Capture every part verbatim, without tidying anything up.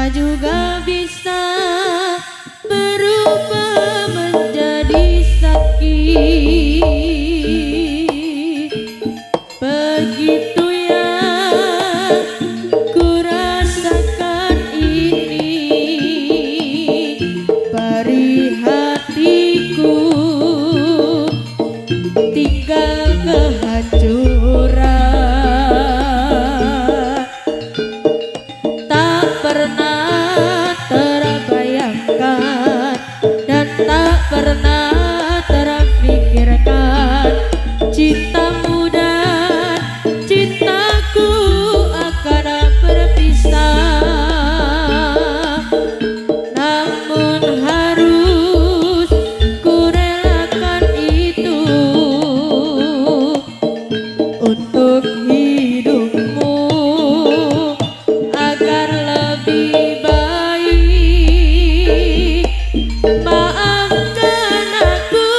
juga bisa berubah menjadi sakit. Begitu yang kurasakan ini, perih hatiku tinggal kehancuran. Tak pernah terbayangkan dan tak pernah terpikirkan cintamu dan cintaku akan berpisah. Namun harus kurelakan itu untuk hidupmu agar lebih baik. Maafkan aku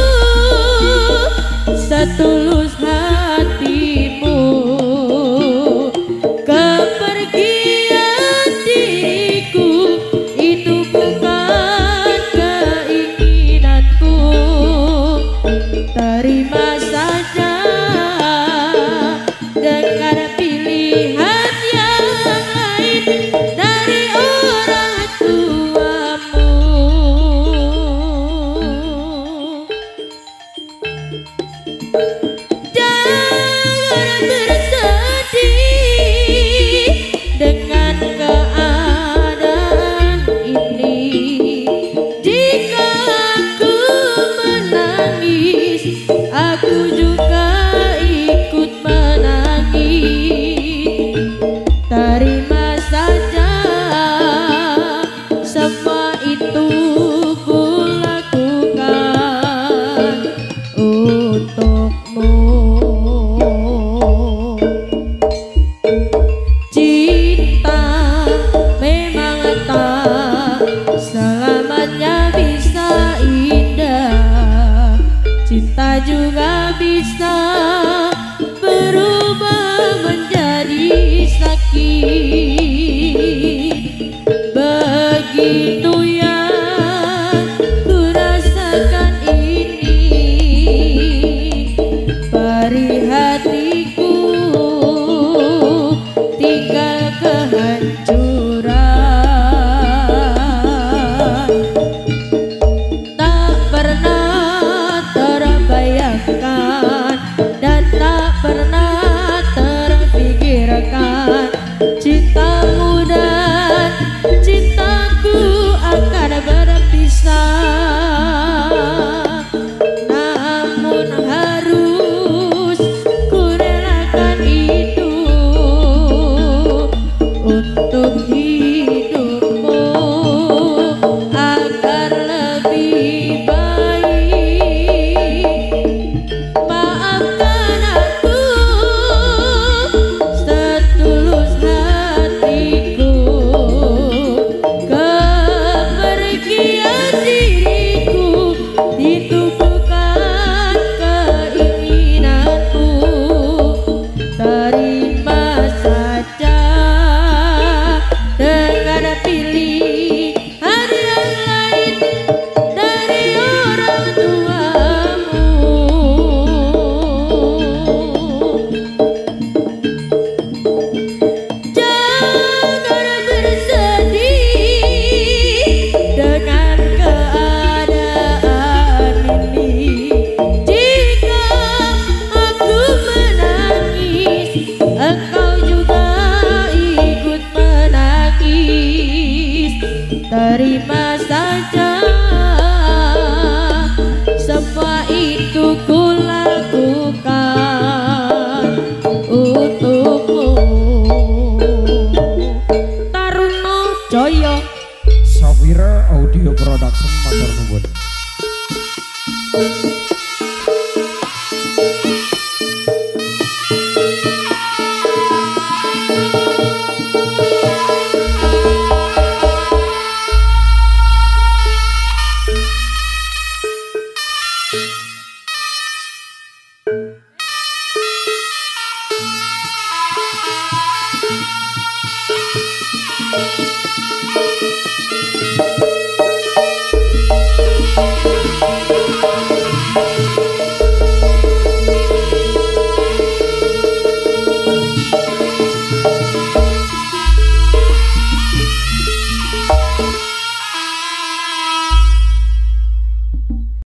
setulus hatimu. Kepergian diriku itu bukan keinginanku. Terima saja dengan pilihan yang lain dari orang tuamu. Jangan bersedih dengan keadaan ini. Jika aku menangis, aku juga ikut menangis. Terima saja semua itu kulakukan untukmu. Cinta memang tak selamanya bisa indah. Cinta juga bisa berubah menjadi sakit. Begitu yang kurasakan ini, perih hatiku tinggal kehancuran. Tak pernah terbayangkan dan tak pernah terpikirkan cintamu dan cintaku akan berpisah. Namun harus kurelakan itu untuk hidupmu agar lebih baik. Maafkan aku setulus hatiku. Kepergian diriku itu bukan keinginanku. Terima saja dengan pilihan yang lain dari orang tuamu. Jangan bersedih dengan keadaan ini. Jika aku menangis, engkau juga ikut menangis. Terima saja semua itu kulakukan untukmu. Taruno Joyo Safira Audio Production matur nuwun. Thank you.